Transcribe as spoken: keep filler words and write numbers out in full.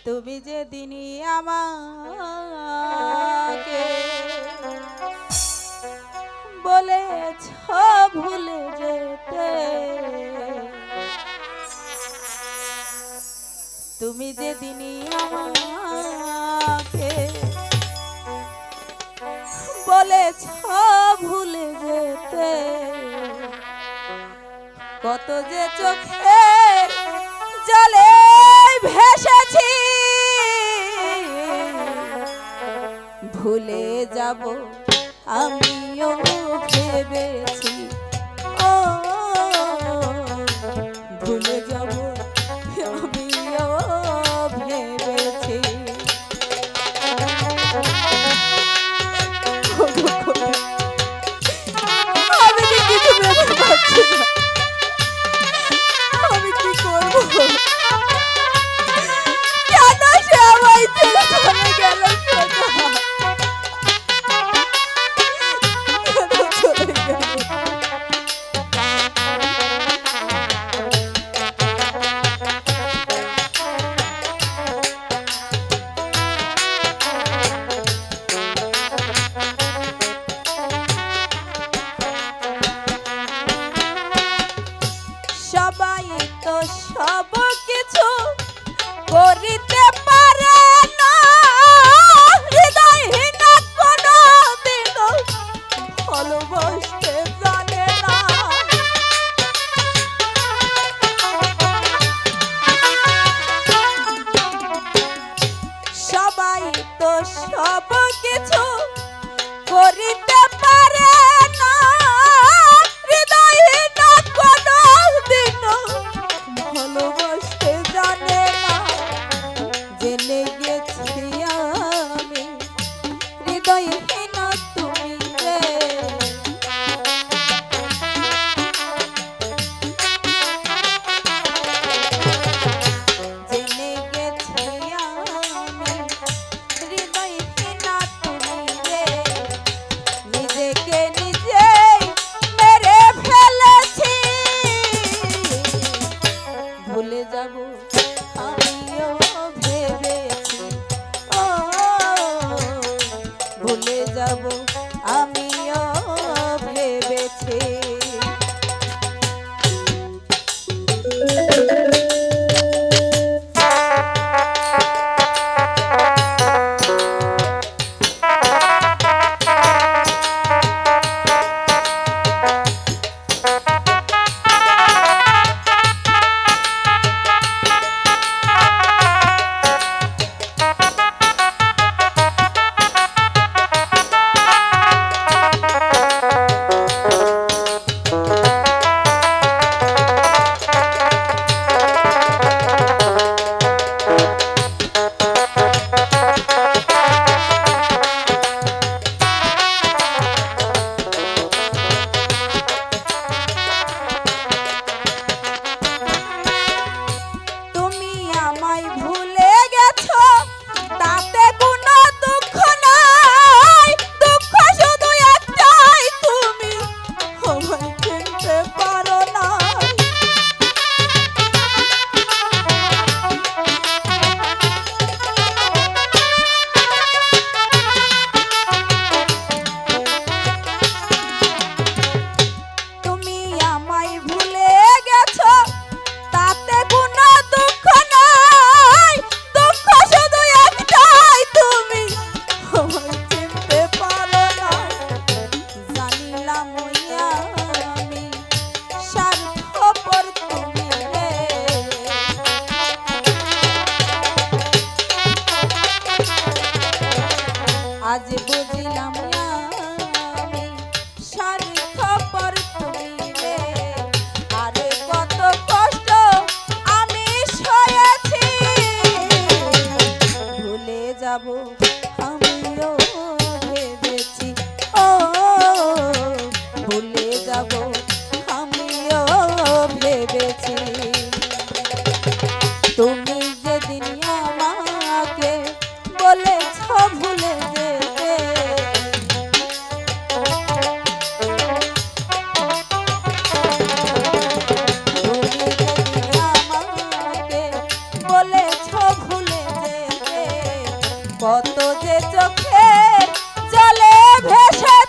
তুমি যেদিনই আমাকে বলেছ ভুলে যেতে, তুমি যেদিনই আমাকে বলেছ ভুলে যেতে, কত যে চোখের জলে ভেসেছি, ভুলে যাব আমিও ভেবেছি, ও ভুলে যাব আমিও ভেবেছি। আমি কি কিছু ভেবে পাচ্ছি না, আমি কি করবো? কেন সে আমায় ছেড়ে চলে গেল? সবাই তো সব কিছু করিতে পারে না, হৃদয়হীন কোনো দিন ভালোবাসতে জানে না। সবাই তো সব কিছু করিতে পারে না, হৃদয়হীন কোনো দিন ভালোবাসতে জানে না। জেনে গেছি আমি হৃদয়হীন তুমি রে, জেনে গেছি আমি হৃদয়হীন তুমি রে, নিজেকে নিজেই মেরে ফেলেছি, ভুলে যাব আমিও ভেবেছি, ও ভুলে যাব আমিও ভেবেছি। আজ বুঝলাম আমি স্বার্থপর তুমি রে, আরে কত কষ্ট আমি সয়েছি, ভুলে যাব আমিও ভেবেছি, ও ভুলে যাব আমিও ভেবেছি। তুমি যেদিন আমাকে বলেছ ভুলে যেতে, তুমি যেদিন আমাকে বলেছ ভুলে যেতে, কত যে চোখে জলে ভেসে